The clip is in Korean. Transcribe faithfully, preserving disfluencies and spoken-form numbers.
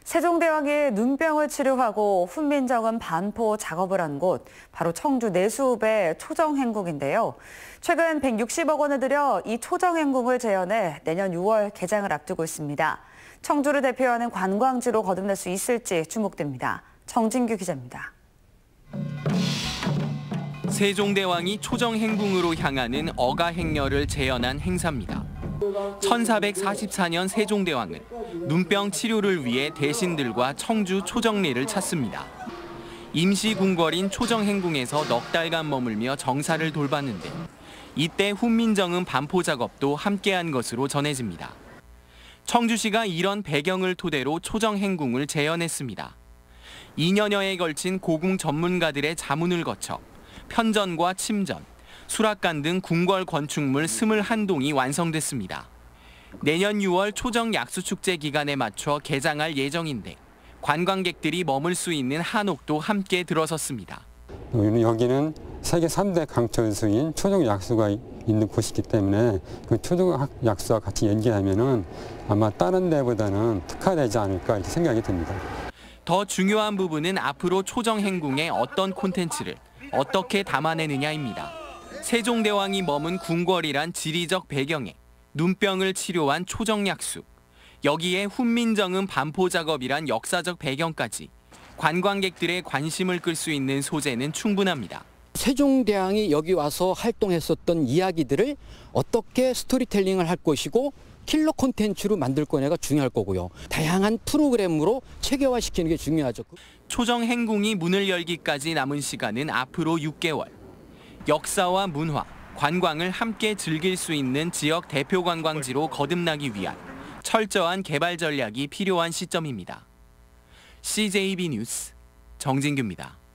세종대왕이 눈병을 치료하고 훈민정음 반포 작업을 한 곳, 바로 청주 내수읍의 초정행궁인데요. 최근 백육십억 원을 들여 이 초정행궁을 재현해 내년 유월 개장을 앞두고 있습니다. 청주를 대표하는 관광지로 거듭날 수 있을지 주목됩니다. 정진규 기자입니다. 세종대왕이 초정행궁으로 향하는 어가행렬을 재현한 행사입니다. 천사백사십사 년 세종대왕은 눈병 치료를 위해 대신들과 청주 초정리를 찾습니다. 임시 궁궐인 초정행궁에서 넉 달간 머물며 정사를 돌봤는데 이때 훈민정음 반포 작업도 함께한 것으로 전해집니다. 청주시가 이런 배경을 토대로 초정행궁을 재현했습니다. 이 년여에 걸친 고궁 전문가들의 자문을 거쳐 편전과 침전, 수락관 등 궁궐 건축물 이십일 동이 완성됐습니다. 내년 유월 초정 약수축제 기간에 맞춰 개장할 예정인데 관광객들이 머물 수 있는 한옥도 함께 들어섰습니다. 여기는 세계 삼 대 강천수인 초정 약수가 있는 곳이기 때문에 그 초정 약수와 같이 연계하면은 아마 다른 데보다는 특화되지 않을까 이렇게 생각이 듭니다. 더 중요한 부분은 앞으로 초정행궁에 어떤 콘텐츠를 어떻게 담아내느냐입니다. 세종대왕이 머문 궁궐이란 지리적 배경에 눈병을 치료한 초정약수, 여기에 훈민정음 반포 작업이란 역사적 배경까지 관광객들의 관심을 끌 수 있는 소재는 충분합니다. 세종대왕이 여기 와서 활동했었던 이야기들을 어떻게 스토리텔링을 할 것이고 킬러 콘텐츠로 만들 거냐가 중요할 거고요. 다양한 프로그램으로 체계화시키는 게 중요하죠. 초정행궁이 문을 열기까지 남은 시간은 앞으로 육 개월. 역사와 문화, 관광을 함께 즐길 수 있는 지역 대표 관광지로 거듭나기 위한 철저한 개발 전략이 필요한 시점입니다. 씨제이비 뉴스 정진규입니다.